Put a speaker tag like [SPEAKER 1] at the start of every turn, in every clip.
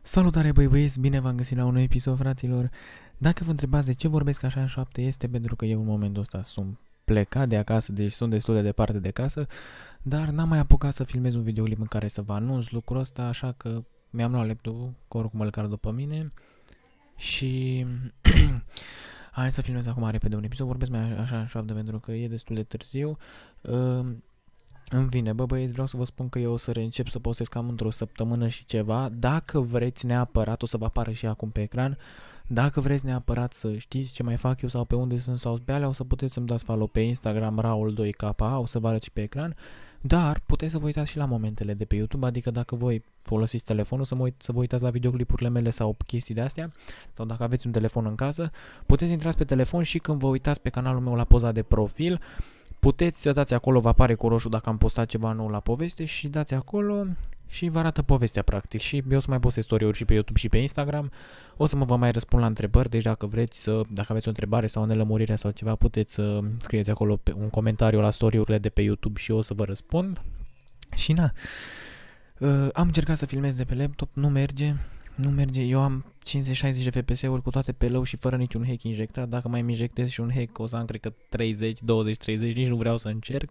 [SPEAKER 1] Salutare băieți, bine v-am găsit la un nou episod, fraților. Dacă vă întrebați de ce vorbesc așa în șoapte, este pentru că eu în momentul ăsta sunt plecat de acasă, deci sunt destul de departe de casă, dar n-am mai apucat să filmez un videoclip în care să vă anunț lucrul ăsta, așa că mi-am luat laptopul, că oricum îl car după mine și hai să filmez acum repede un episod, vorbesc mai așa în șoapte pentru că e destul de târziu. Îmi vine, băieți, vreau să vă spun că eu o să reîncep să postez cam într-o săptămână și ceva. Dacă vreți neapărat, o să vă apară și acum pe ecran, dacă vreți neapărat să știți ce mai fac eu sau pe unde sunt sau pe alea, o să puteți să-mi dați follow pe Instagram Raul2KA, o să vă arăt și pe ecran. Dar puteți să vă uitați și la momentele de pe YouTube, adică dacă voi folosiți telefonul să vă uitați la videoclipurile mele sau chestii de astea, sau dacă aveți un telefon în casă, puteți intrați pe telefon și când vă uitați pe canalul meu la poza de profil, puteți să dați acolo, vă apare cu roșu dacă am postat ceva nou la poveste și dați acolo și vă arată povestea practic. Și eu o să mai postez story-uri și pe YouTube și pe Instagram. O să vă mai răspund la întrebări, deci dacă dacă aveți o întrebare sau o nelămurire sau ceva, puteți să scrieți acolo pe un comentariu la story-urile de pe YouTube și eu o să vă răspund. Și am încercat să filmez de pe laptop, nu merge. Nu merge, eu am 50-60 de FPS-uri cu toate pe low și fără niciun hack injectat. Dacă mai injectez și un hack o să am cred că 30, 20, 30, nici nu vreau să încerc.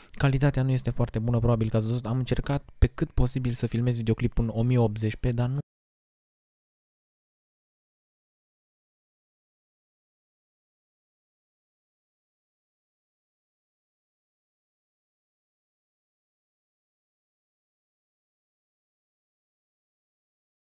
[SPEAKER 1] Calitatea nu este foarte bună, probabil că ați văzut. Am încercat pe cât posibil să filmez videoclipul în 1080p, dar